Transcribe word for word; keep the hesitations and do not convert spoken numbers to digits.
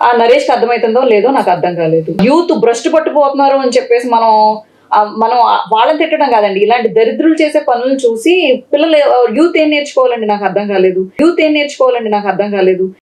ఆ నరేష్కి అర్థమవుతుందో లేదో నాకు అర్థం కాలేదు. యూత్ భ్రష్టు పట్టుపోతున్నారు అని చెప్పేసి మనం మనం వాళ్ళని తిట్టడం కాదండి, ఇలాంటి దరిద్రులు చేసే పనులను చూసి పిల్లలు యూత్ ఏం నేర్చుకోవాలండి నాకు అర్థం కాలేదు యూత్ ఏం నేర్చుకోవాలండి నాకు అర్థం కాలేదు